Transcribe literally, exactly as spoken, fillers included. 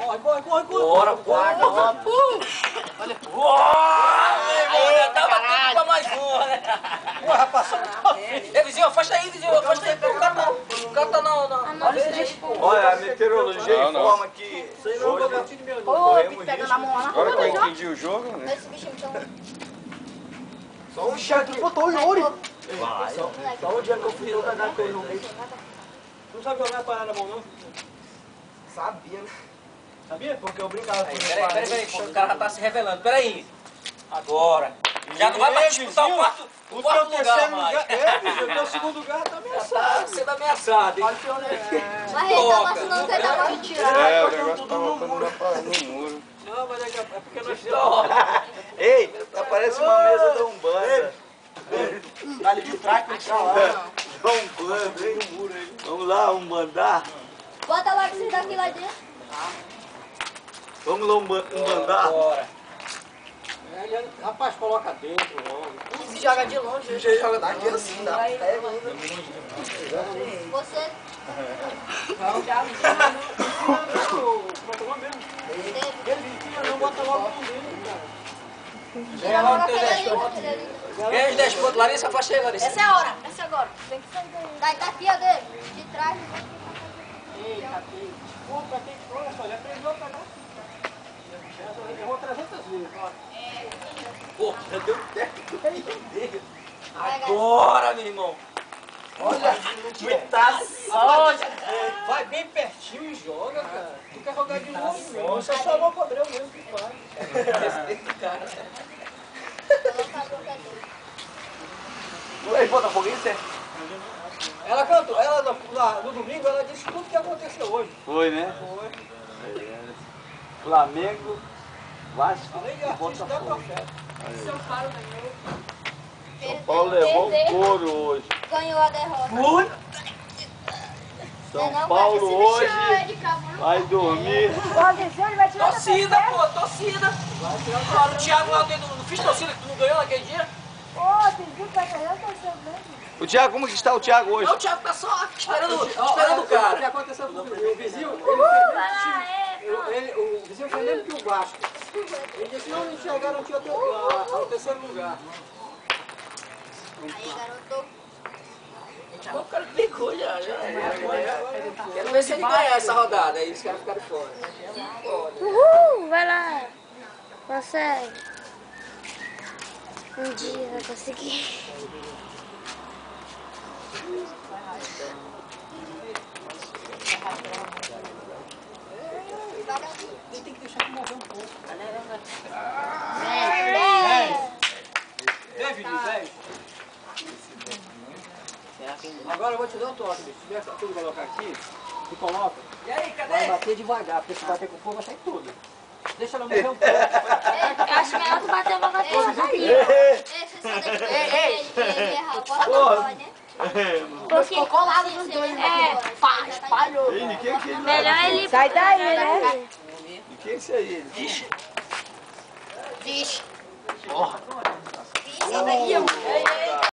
Corre, corre, corre, corre. Bora, bora, bora. Olha. Aí, tava tudo pra mais uma, né? Pô, rapaz, só Ei, vizinho, afasta aí, vizinho, afasta aí, pô, o cara tá, o cara tá na... na... Olha aí, pô. Olha, a meteorologia Não, não. informa que Isso aí não é um hoje gatinho de meu, não. Ô, corremos bicho pegando risco a mão lá na Agora rua que eu do jogo. entendi o jogo, né? Esse bichinho tão... só um Chato, tu botou o Yuri. Vai. Só um dia que eu fui jogar na coisa no meio. Não sabe jogar parada na mão, não? Sabia, né? Sabia? Porque eu brincava com Aí, ele. peraí, peraí, peraí, pô, o cara já tá se revelando, peraí. Agora. Já não vai mais disputar o quarto, o O quarto teu lugar terceiro mais. lugar, é, bicho, o teu segundo lugar tá Tá ameaçado. sendo ameaçado, hein? Mas ele tá passando que ele tá mais tirado. É, o negócio tá voltando na pa- no muro. Não, mas é, que- é porque nós Ei, tá parece uma mesa da Umbanda. tá ali de trás pra cá lá. Da Umbanda, hein? Vamos lá, Umbandar. Bota logo esses daqui lá dentro. Vamos lá, Umba- Umbandar. Bora. É, ele- rapaz, coloca dentro logo. Se joga de longe. O jeito joga daqui assim, dá. Você... Não, já não. Procurou mesmo. Ele tinha, não bota logo no dele, cara. Tira logo aquele ali, aquele ali. Ganha os dez pontos, Larissa, afasta aí, Larissa. Essa é a hora, essa é agora. Tem que sair daí. Tá aqui, ó, dele. De trás. Eita, que... Pô, pra quem... Olha só, já aprendeu a pegar. Já errou trezentas vezes. Pô, já deu técnico dele. Agora, meu irmão. Olha, imitação. Vai bem pertinho e joga, cara. Tu quer jogar de longe mesmo. Você só não cobreu mesmo que faz. Respeita o cara. Coloca a boca dele. Ei, Botafoguense? Ela cantou, ela no, lá, no domingo, ela disse tudo que aconteceu hoje. Foi, né? Foi. Flamengo, Vasco Além de e artista, é Botafogo. profeta. São Paulo ganhou. São Paulo levou um couro hoje. Ganhou a derrota. São Não, Paulo esse hoje bicho é de cabo, não. vai dormir. Torcida, pô, torcida. Claro, o Thiago lá dentro, não fiz torcida que tu não ganhou naquele dia? O Thiago, como que está o Thiago hoje? Não, o Thiago tá só esperando, Ó, esperando o O que cara. aconteceu com o vizinho? O vizinho, ele fez ele, o vizinho foi mesmo que o Vasco. Ele disse, não, eles chegaram aqui ao, teu- a- ao terceiro lugar. Aí, garoto. O cara clicou já, já. Quero ver se ele ganhar essa rodada, aí os caras ficaram fora. Uhul, vai lá. Consegue. Um dia vai conseguir. Ele tem que deixar ele morrer um pouco. É. Vem, Vinícius, vem. Agora eu vou te dar um toque, bicho. Se tiver tudo colocar aqui, tu coloca, E aí, vai cadê? bater devagar, porque se bater com fogo vai sair tudo. Deixa ela morrer um pouco. Eu acho melhor tu bater logo aqui. Esse só daqui. Ele ele errar. Bota pra fora, né? Porque Colado nos dois. é, pá, espalhou. Ei, de quem que ele Melhor ele... Sai daí, né? De quem que é aí? Vixe. Porra. Vixe, daí, ó.